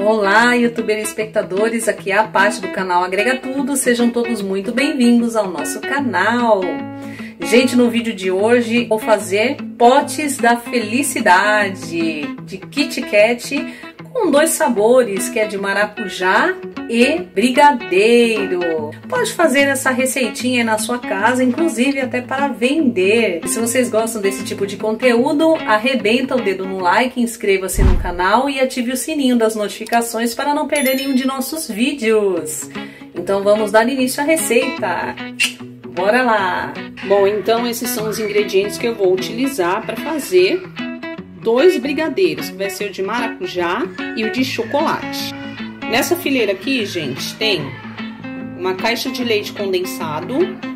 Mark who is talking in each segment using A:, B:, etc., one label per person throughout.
A: Olá, youtuber e espectadores, aqui é a Paty do canal Agrega Tudo, sejam todos muito bem-vindos ao nosso canal. Gente, no vídeo de hoje vou fazer potes da felicidade de Kit Kat com dois sabores, que é de maracujá e brigadeiro. Pode fazer essa receitinha aí na sua casa, inclusive até para vender. E se vocês gostam desse tipo de conteúdo, arrebenta o dedo no like, inscreva-se no canal e ative o sininho das notificações para não perder nenhum de nossos vídeos. Então vamos dar início à receita. Bora lá! Bom, então esses são os ingredientes que eu vou utilizar para fazer dois brigadeiros, que vai ser o de maracujá e o de chocolate. Nessa fileira aqui, gente, tem uma caixa de leite condensado,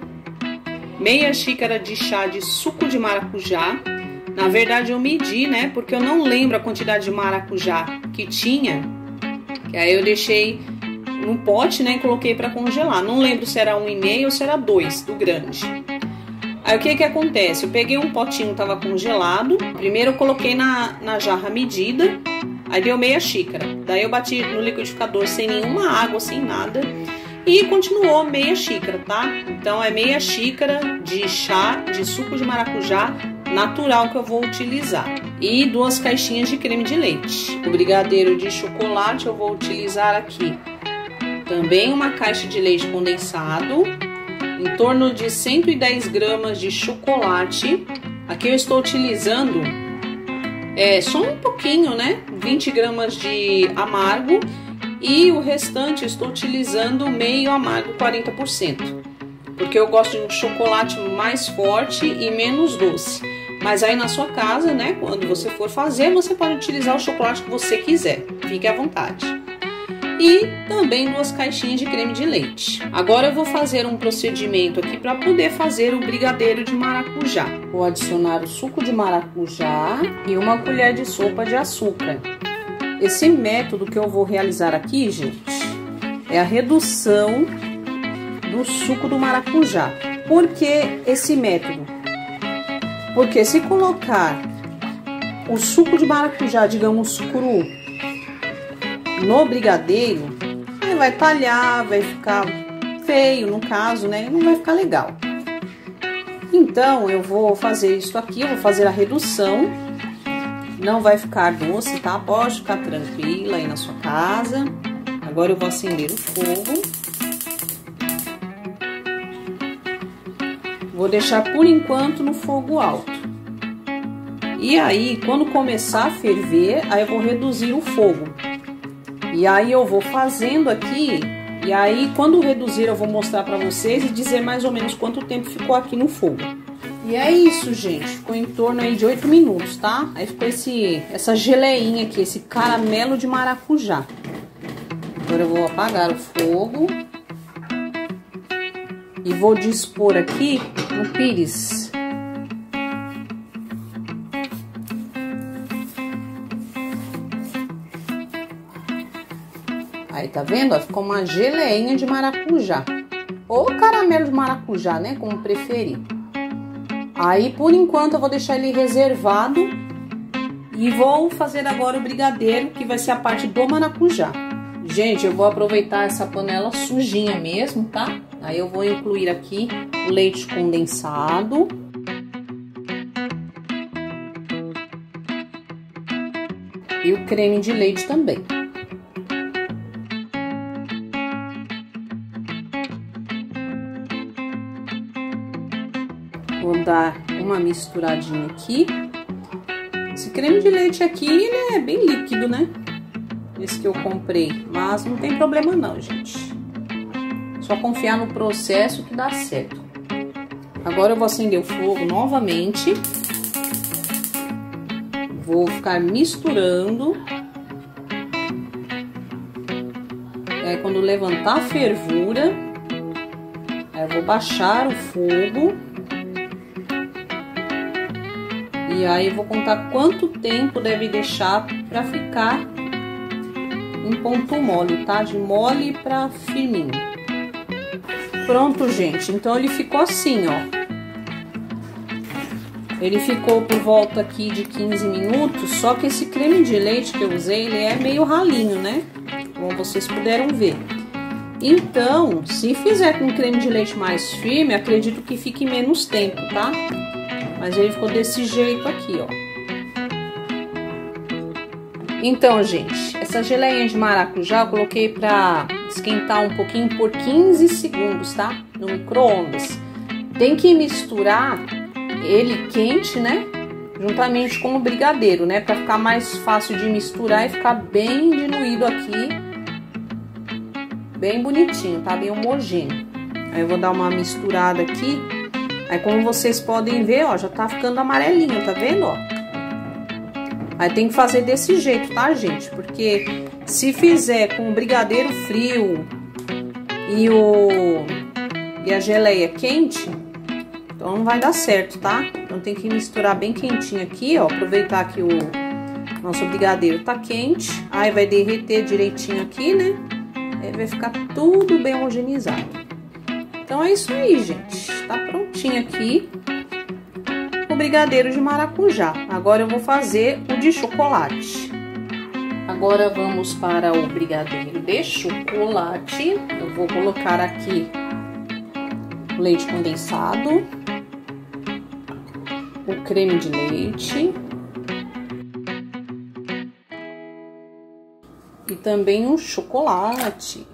A: meia xícara de chá de suco de maracujá. Na verdade eu medi, né, porque eu não lembro a quantidade de maracujá que tinha, que aí eu deixei no pote, né, e coloquei para congelar. Não lembro se era 1,5 ou se era 2 do grande. Aí o que acontece? Eu peguei um potinho que tava congelado, primeiro eu coloquei na jarra medida, aí deu meia xícara. Daí eu bati no liquidificador sem nenhuma água, sem nada, e continuou meia xícara, tá? Então é meia xícara de chá de suco de maracujá natural que eu vou utilizar. E 2 caixinhas de creme de leite. O brigadeiro de chocolate eu vou utilizar aqui também uma caixa de leite condensado, em torno de 110 gramas de chocolate. Aqui eu estou utilizando só um pouquinho, né? 20 gramas de amargo e o restante eu estou utilizando meio amargo, 40%. Porque eu gosto de um chocolate mais forte e menos doce. Mas aí na sua casa, né? Quando você for fazer, você pode utilizar o chocolate que você quiser. Fique à vontade. E também 2 caixinhas de creme de leite. Agora eu vou fazer um procedimento aqui para poder fazer o brigadeiro de maracujá. Vou adicionar o suco de maracujá e 1 colher de sopa de açúcar. Esse método que eu vou realizar aqui, gente, é a redução do suco do maracujá. Por que esse método? Porque se colocar o suco de maracujá, digamos, cru, no brigadeiro, aí vai talhar, vai ficar feio, no caso, né? Não vai ficar legal. Então, eu vou fazer isso aqui, eu vou fazer a redução. Não vai ficar doce, tá? Pode ficar tranquila aí na sua casa. Agora eu vou acender o fogo. Vou deixar por enquanto no fogo alto. E aí, quando começar a ferver, aí eu vou reduzir o fogo. E aí eu vou fazendo aqui, e aí quando reduzir eu vou mostrar pra vocês e dizer mais ou menos quanto tempo ficou aqui no fogo. E é isso, gente, ficou em torno aí de 8 minutos, tá? Aí ficou essa geleinha aqui, esse caramelo de maracujá. Agora eu vou apagar o fogo e vou dispor aqui no pires. Aí, tá vendo? Ó, ficou uma geleinha de maracujá. Ou caramelo de maracujá, né? Como preferir. Aí, por enquanto, eu vou deixar ele reservado. E vou fazer agora o brigadeiro, que vai ser a parte do maracujá. Gente, eu vou aproveitar essa panela sujinha mesmo, tá? Aí eu vou incluir aqui o leite condensado. E o creme de leite também. Vou dar uma misturadinha aqui. Esse creme de leite aqui, ele é bem líquido, né? Esse que eu comprei. Mas não tem problema não, gente. Só confiar no processo que dá certo. Agora eu vou acender o fogo novamente. Vou ficar misturando. E aí, quando levantar a fervura, aí eu vou baixar o fogo. E aí eu vou contar quanto tempo deve deixar pra ficar em ponto mole, tá? De mole pra firminho. Pronto, gente. Então ele ficou assim, ó. Ele ficou por volta aqui de 15 minutos, só que esse creme de leite que eu usei, ele é meio ralinho, né? como vocês puderam ver. Então, se fizer com creme de leite mais firme, acredito que fique menos tempo, tá? Mas ele ficou desse jeito aqui, ó. Então, gente, essa geleinha de maracujá eu coloquei pra esquentar um pouquinho por 15 segundos, tá? No micro-ondas. Tem que misturar ele quente, né? Juntamente com o brigadeiro, né? Pra ficar mais fácil de misturar e ficar bem diluído aqui. Bem bonitinho, tá? Bem homogêneo. Aí eu vou dar uma misturada aqui. Aí como vocês podem ver, ó, já tá ficando amarelinho, tá vendo, ó? Aí tem que fazer desse jeito, tá, gente? Porque se fizer com o brigadeiro frio e a geleia quente, então não vai dar certo, tá? Então tem que misturar bem quentinho aqui, ó. Aproveitar que o nosso brigadeiro tá quente. Aí vai derreter direitinho aqui, né? Aí vai ficar tudo bem homogeneizado. Então é isso aí, gente. Tá prontinho aqui o brigadeiro de maracujá. Agora eu vou fazer o de chocolate. Agora vamos para o brigadeiro de chocolate. Eu vou colocar aqui o leite condensado, o creme de leite e também o chocolate.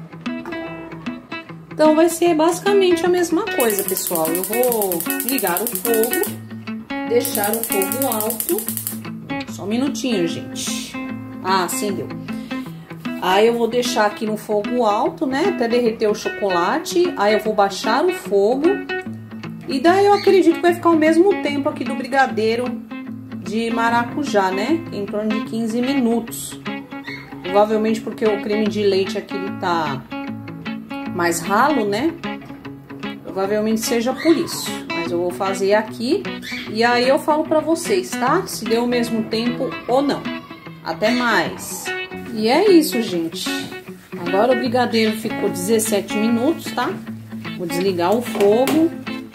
A: Então vai ser basicamente a mesma coisa, pessoal. Eu vou ligar o fogo, deixar o fogo alto. Só um minutinho, gente. Ah, acendeu. Aí eu vou deixar aqui no fogo alto, né, até derreter o chocolate. Aí eu vou baixar o fogo. E daí eu acredito que vai ficar o mesmo tempo aqui do brigadeiro de maracujá, né? Em torno de 15 minutos. Provavelmente porque o creme de leite aqui ele tá mais ralo, né? Provavelmente seja por isso. Mas eu vou fazer aqui e aí eu falo pra vocês, tá? Se deu o mesmo tempo ou não. Até mais. E é isso, gente. Agora o brigadeiro ficou 17 minutos, tá? Vou desligar o fogo.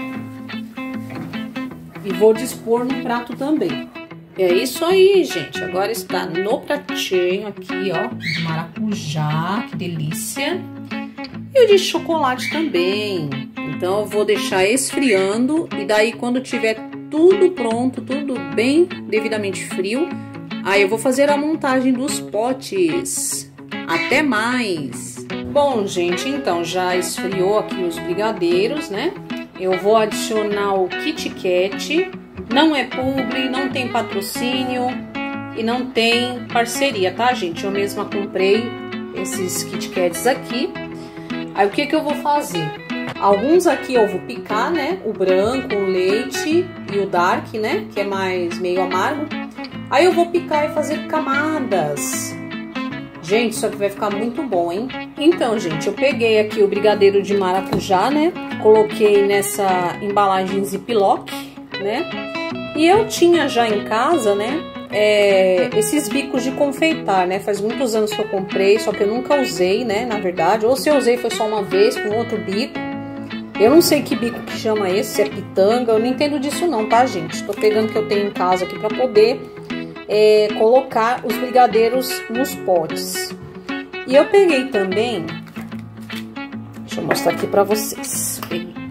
A: E vou dispor no prato também. É isso aí, gente. Agora está no pratinho aqui, ó, de maracujá, que delícia. E o de chocolate também. Então eu vou deixar esfriando e daí quando tiver tudo pronto, tudo bem devidamente frio, aí eu vou fazer a montagem dos potes. Até mais! Bom, gente, então já esfriou aqui os brigadeiros, né? Eu vou adicionar o Kit Kat. Não é publi, não tem patrocínio e não tem parceria, tá, gente? Eu mesma comprei esses Kit Kats aqui. Aí o que que eu vou fazer? Alguns aqui eu vou picar, né? O branco, o leite e o dark, né? Que é mais meio amargo. Aí eu vou picar e fazer camadas. Gente, isso aqui vai ficar muito bom, hein? Então, gente, eu peguei aqui o brigadeiro de maracujá, né? Coloquei nessa embalagem Ziploc, né? E eu tinha já em casa, né? Esses bicos de confeitar, né? Faz muitos anos que eu comprei, só que eu nunca usei, né? Na verdade, ou se eu usei foi só uma vez com outro bico. Eu não sei que bico que chama esse, se é pitanga, eu não entendo disso não, tá, gente? Tô pegando o que eu tenho em casa aqui pra poder colocar os brigadeiros nos potes. E eu peguei também, deixa eu mostrar aqui pra vocês.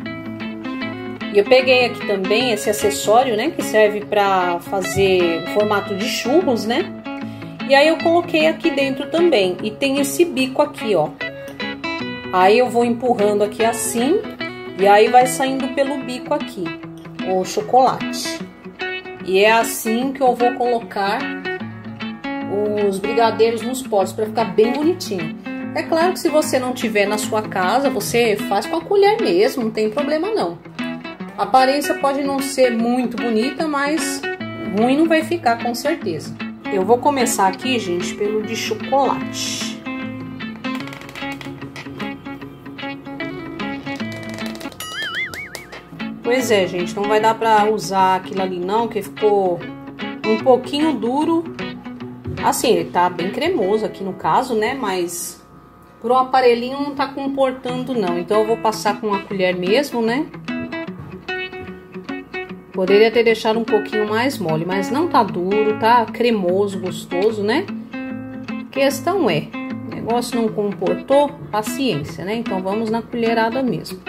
A: E eu peguei aqui também esse acessório, né, que serve pra fazer o formato de churros, né? E aí eu coloquei aqui dentro também. E tem esse bico aqui, ó. Aí eu vou empurrando aqui assim, e aí vai saindo pelo bico aqui, o chocolate. E é assim que eu vou colocar os brigadeiros nos potes, para ficar bem bonitinho. É claro que se você não tiver na sua casa, você faz com a colher mesmo, não tem problema não. A aparência pode não ser muito bonita, mas ruim não vai ficar com certeza. Eu vou começar aqui, gente, pelo de chocolate. Pois é, gente, não vai dar pra usar aquilo ali não, que ficou um pouquinho duro. Assim, ele tá bem cremoso aqui no caso, né, mas pro aparelhinho não tá comportando não. Então eu vou passar com a colher mesmo, né. Poderia ter deixado um pouquinho mais mole, mas não tá duro, tá cremoso, gostoso, né. A questão é, o negócio não comportou, paciência, né? Então vamos na colherada mesmo.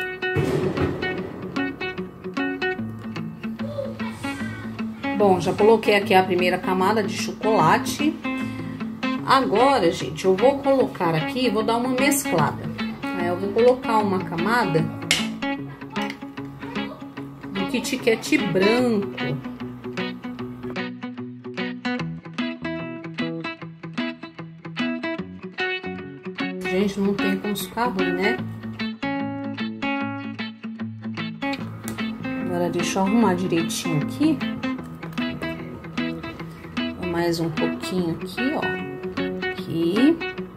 A: Bom, já coloquei aqui a primeira camada de chocolate. Agora, gente, eu vou colocar aqui, vou dar uma mesclada. Aí eu vou colocar uma camada do Kit Kat branco. Gente, não tem como ficar ruim, né? Agora deixa eu arrumar direitinho aqui. Mais um pouquinho aqui, ó. Aqui.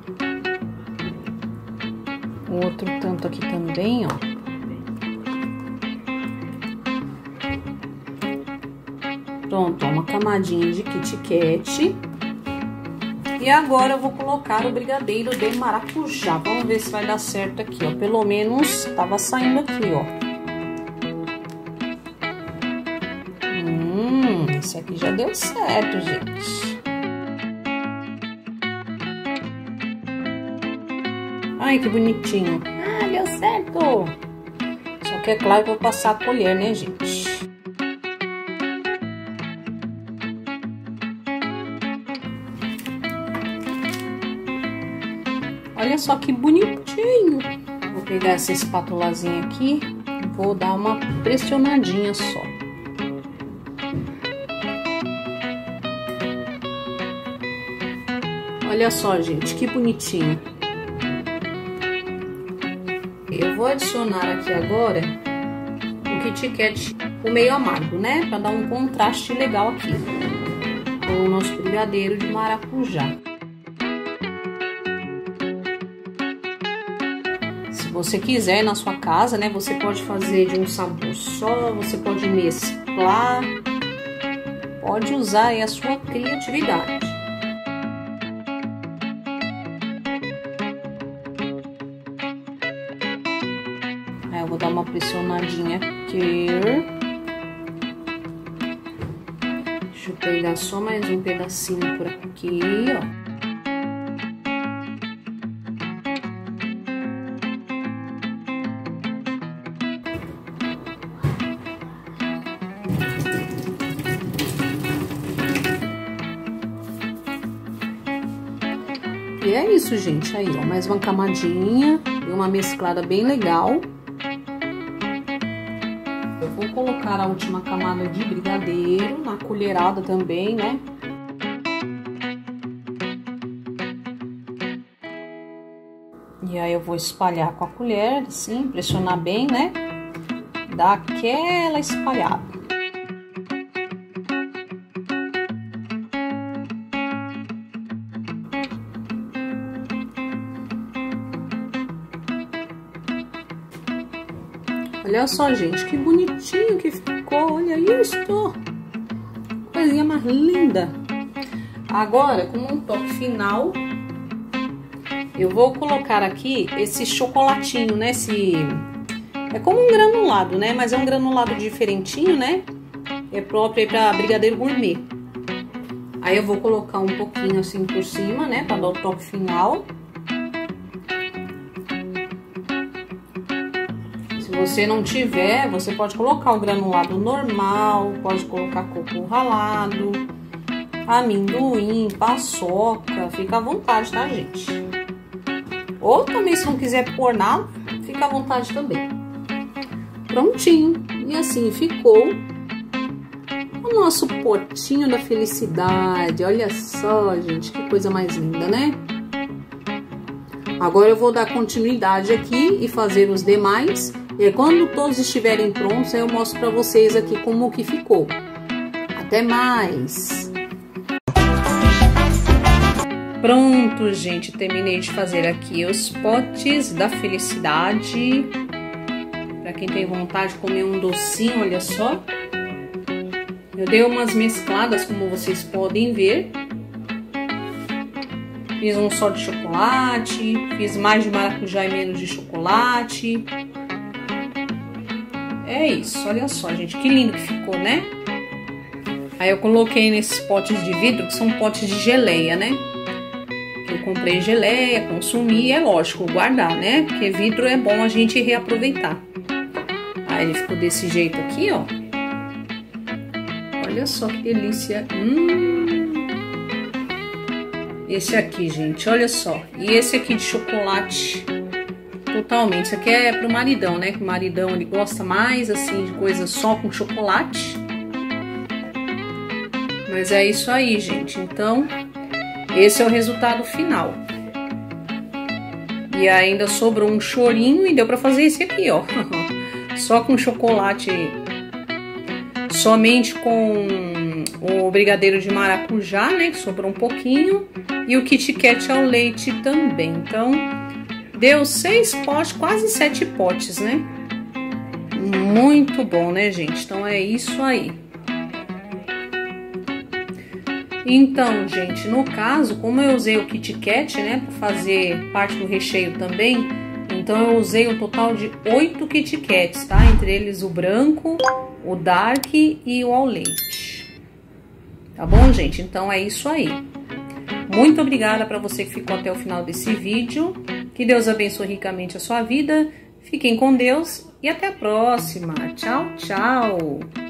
A: Outro tanto aqui também, ó. Pronto, ó, uma camadinha de Kit Kat. E agora eu vou colocar o brigadeiro de maracujá. Vamos ver se vai dar certo aqui, ó. Pelo menos tava saindo aqui, ó. Esse aqui já deu certo, gente. Ai, que bonitinho. Ah, deu certo. Só que é claro que eu vou passar a colher, né, gente? Olha só que bonitinho. Vou pegar essa espátulazinha aqui e vou dar uma pressionadinha só. Olha só, gente, que bonitinho. Eu vou adicionar aqui agora o Kit Kat, o meio amargo, né? Pra dar um contraste legal aqui com o nosso brigadeiro de maracujá. Se você quiser na sua casa, né? Você pode fazer de um sabor só, você pode mesclar, pode usar aí a sua criatividade. Aí eu vou dar uma pressionadinha aqui. Deixa eu pegar só mais um pedacinho por aqui, ó. E é isso, gente. Aí, ó, mais uma camadinha. Deu uma mesclada bem legal. Eu vou colocar a última camada de brigadeiro na colherada também, né? E aí eu vou espalhar com a colher, assim, pressionar bem, né? Dar aquela espalhada. Olha só, gente, que bonitinho que ficou, olha isso, coisinha mais linda. Agora, como um toque final, eu vou colocar aqui esse chocolatinho, né, é como um granulado, né, mas é um granulado diferentinho, né, é próprio aí pra brigadeiro gourmet. Aí eu vou colocar um pouquinho assim por cima, né, pra dar o toque final. Se você não tiver, você pode colocar o granulado normal, pode colocar coco ralado, amendoim, paçoca, fica à vontade, tá, gente? Ou também, se não quiser pôr nada, fica à vontade também. Prontinho. E assim ficou o nosso potinho da felicidade. Olha só, gente, que coisa mais linda, né? Agora eu vou dar continuidade aqui e fazer os demais. E quando todos estiverem prontos, eu mostro pra vocês aqui como que ficou. Até mais! Pronto, gente, terminei de fazer aqui os potes da felicidade. Pra quem tem vontade de comer um docinho, olha só. Eu dei umas mescladas, como vocês podem ver. Fiz um só de chocolate, fiz mais de maracujá e menos de chocolate. É isso, olha só, gente, que lindo que ficou, né? Aí eu coloquei nesses potes de vidro, que são potes de geleia, né? Eu comprei geleia, consumi, é lógico, guardar, né? Porque vidro é bom a gente reaproveitar. Aí ele ficou desse jeito aqui, ó. Olha só que delícia. Esse aqui, gente, olha só. E esse aqui de chocolate. Totalmente. Isso aqui é pro maridão, né? Que o maridão, ele gosta mais, assim, de coisa só com chocolate. Mas é isso aí, gente. Então, esse é o resultado final. E ainda sobrou um chorinho e deu pra fazer esse aqui, ó. Só com chocolate, somente com o brigadeiro de maracujá, né? Que sobrou um pouquinho. E o Kit Kat ao leite também. Então, deu 6 potes, quase 7 potes, né? Muito bom, né, gente? Então, é isso aí. Então, gente, no caso, como eu usei o Kit Kat, né, para fazer parte do recheio também, então eu usei um total de 8 Kit Kats, tá? Entre eles o branco, o dark e o ao leite. Tá bom, gente? Então é isso aí. Muito obrigada para você que ficou até o final desse vídeo. Que Deus abençoe ricamente a sua vida. Fiquem com Deus e até a próxima. Tchau, tchau!